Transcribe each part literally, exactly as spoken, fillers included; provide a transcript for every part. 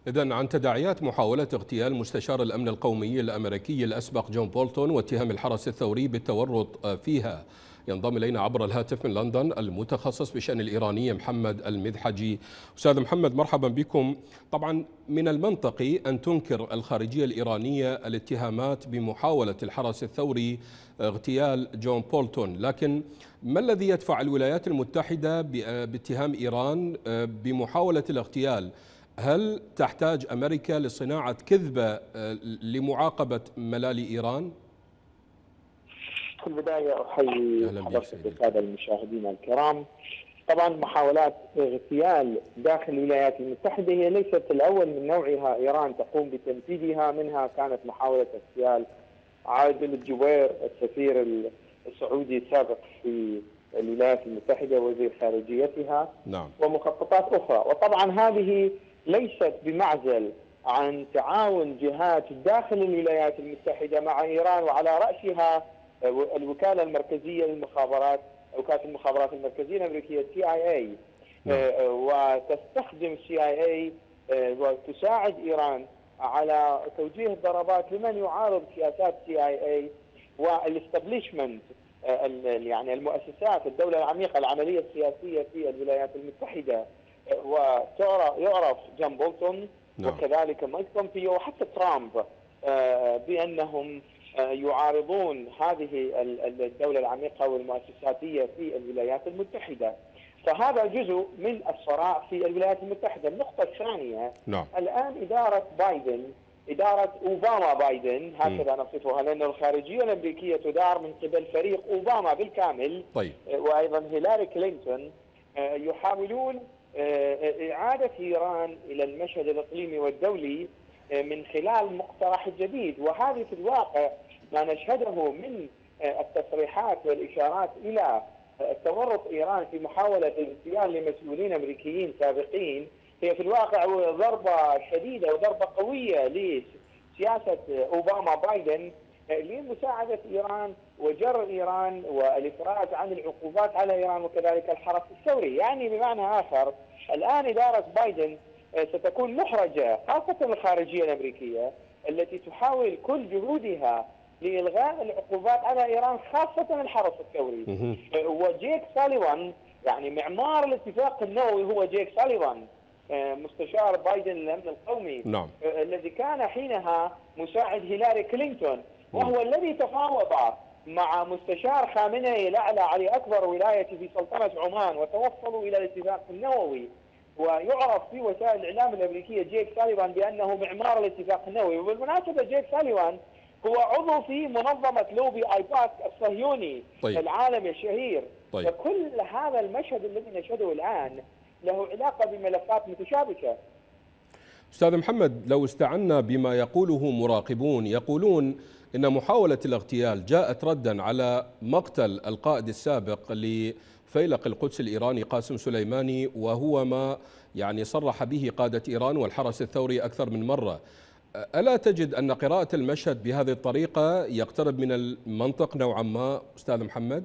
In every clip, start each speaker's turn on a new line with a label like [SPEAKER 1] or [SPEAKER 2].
[SPEAKER 1] إذن عن تداعيات محاولة اغتيال مستشار الأمن القومي الأمريكي الأسبق جون بولتون واتهام الحرس الثوري بالتورط فيها، ينضم إلينا عبر الهاتف من لندن المتخصص بشأن الإيراني محمد المذحجي. أستاذ محمد، مرحبا بكم. طبعا من المنطقي أن تنكر الخارجية الإيرانية الاتهامات بمحاولة الحرس الثوري اغتيال جون بولتون، لكن ما الذي يدفع الولايات المتحدة باتهام إيران بمحاولة الاغتيال؟ هل تحتاج أمريكا لصناعة كذبة لمعاقبة ملالي إيران؟
[SPEAKER 2] في البداية أحيي حضرتك السادة المشاهدين الكرام. طبعا محاولات اغتيال داخل الولايات المتحدة هي ليست الأول من نوعها إيران تقوم بتنفيذها، منها كانت محاولة اغتيال عادل الجبير السفير السعودي السابق في الولايات المتحدة وزير خارجيتها.
[SPEAKER 1] نعم.
[SPEAKER 2] ومخططات أخرى، وطبعا هذه ليست بمعزل عن تعاون جهات داخل الولايات المتحدة مع إيران، وعلى رأسها الوكالة المركزية للمخابرات، وكالة المخابرات المركزية الأمريكية سي آي إيه، وتستخدم سي آي إيه وتساعد إيران على توجيه الضربات لمن يعارض سياسات سي آي إيه والاستابليشمنت، يعني المؤسسات الدولة العميقة العملية السياسية في الولايات المتحدة. ويعرف جون بولتون وكذلك مايك بومبيو وحتى ترامب بأنهم يعارضون هذه الدولة العميقة والمؤسساتية في الولايات المتحدة، فهذا جزء من الصراع في الولايات المتحدة. النقطة الثانية،
[SPEAKER 1] نعم.
[SPEAKER 2] الآن إدارة بايدن، إدارة أوباما بايدن هكذا نصفها، لأن الخارجية الأمريكية تدار من قبل فريق أوباما بالكامل.
[SPEAKER 1] طيب.
[SPEAKER 2] وأيضا هيلاري كلينتون، يحاولون إعادة إيران إلى المشهد الإقليمي والدولي من خلال مقترح جديد، وهذه في الواقع ما نشهده من التصريحات والإشارات إلى تورط إيران في محاولة الاغتيال لمسؤولين أمريكيين سابقين، هي في الواقع ضربة شديدة وضربة قوية لسياسة أوباما بايدن لمساعدة إيران وجر إيران والإفراج عن العقوبات على إيران وكذلك الحرس الثوري. يعني بمعنى آخر، الآن إدارة بايدن ستكون محرجة، خاصة الخارجية الأمريكية التي تحاول كل جهودها لإلغاء العقوبات على إيران، خاصة الحرس الثوري. وجيك ساليفان، يعني معمار الاتفاق النووي هو جيك ساليفان مستشار بايدن للأمن القومي.
[SPEAKER 1] نعم.
[SPEAKER 2] الذي كان حينها مساعد هيلاري كلينتون، وهو الذي تفاوض مع مستشار خامنئي الأعلى على أكبر ولاية في سلطنة عمان وتوصلوا إلى الاتفاق النووي. ويعرف في وسائل الإعلام الأمريكية جيك ساليفان بأنه معمار الاتفاق النووي. وبالمناسبة جيك ساليفان هو عضو في منظمة لوبي آيباك الصهيوني.
[SPEAKER 1] طيب.
[SPEAKER 2] العالمي الشهير.
[SPEAKER 1] طيب.
[SPEAKER 2] فكل هذا المشهد الذي نشهده الآن له علاقة بملفات متشابكة.
[SPEAKER 1] أستاذ محمد، لو استعنا بما يقوله مراقبون، يقولون إن محاولة الاغتيال جاءت ردا على مقتل القائد السابق لفيلق القدس الإيراني قاسم سليماني، وهو ما يعني صرح به قادة إيران والحرس الثوري أكثر من مرة. ألا تجد أن قراءة المشهد بهذه الطريقة يقترب من المنطق نوعا ما أستاذ محمد؟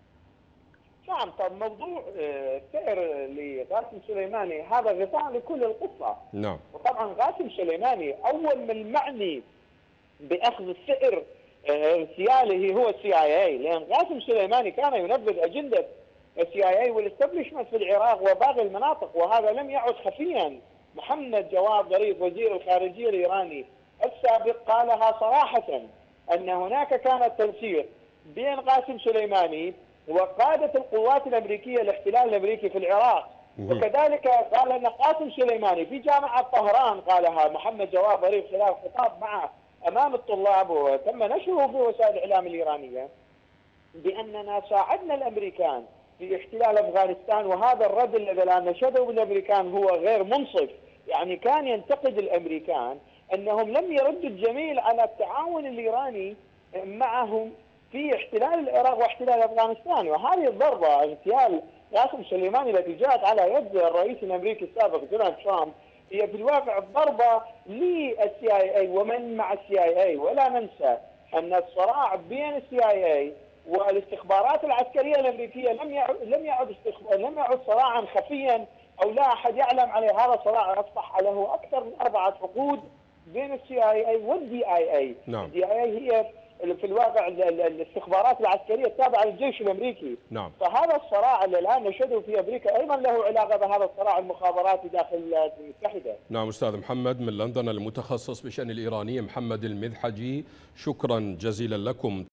[SPEAKER 2] نعم. طب موضوع ثأر لقاسم سليماني هذا غطاء لكل القصة.
[SPEAKER 1] نعم.
[SPEAKER 2] وطبعا قاسم سليماني أول من المعني بأخذ الثأر اغتياله هو السي آي إيه، لأن قاسم سليماني كان ينفذ أجندة السي آي إيه والاستبلشمنت في العراق وباقي المناطق، وهذا لم يعد خفيا. محمد جواد ظريف وزير الخارجية الإيراني السابق قالها صراحة أن هناك كان التنسيق بين قاسم سليماني وقادة القوات الأمريكية الاحتلال الأمريكي في العراق. وكذلك قال أن قاسم سليماني في جامعة طهران، قالها محمد جواد ظريف خلال خطاب معه أمام الطلاب وتم نشره في وسائل الإعلام الإيرانية، بأننا ساعدنا الأمريكان في احتلال أفغانستان، وهذا الرد الذي الآن نشهده بالأمريكان هو غير منصف. يعني كان ينتقد الأمريكان أنهم لم يردوا الجميل على التعاون الإيراني معهم في احتلال العراق واحتلال أفغانستان. وهذه الضربة اغتيال قاسم سليماني التي جاءت على يد الرئيس الأمريكي السابق دونالد ترامب هي في الواقع الضربة للسي آي إيه ومن مع السي آي إيه. ولا ننسى أن الصراع بين السي آي إيه والاستخبارات العسكرية الأمريكية لم يعد لم يعد لم يعد صراعا خفيا او لا احد يعلم عليه. هذا صراع اصبح له اكثر من اربعه عقود بين السي اي اي والدي اي اي.
[SPEAKER 1] نعم.
[SPEAKER 2] الدي اي اي هي في الواقع الاستخبارات العسكرية التابعة للجيش الأمريكي.
[SPEAKER 1] نعم.
[SPEAKER 2] فهذا الصراع اللي الآن نشهده في أمريكا أيضا له علاقة بهذا الصراع المخابراتي داخل الولايات المتحدة.
[SPEAKER 1] نعم أستاذ محمد من لندن المتخصص بشأن الإيراني محمد المذحجي، شكرا جزيلا لكم.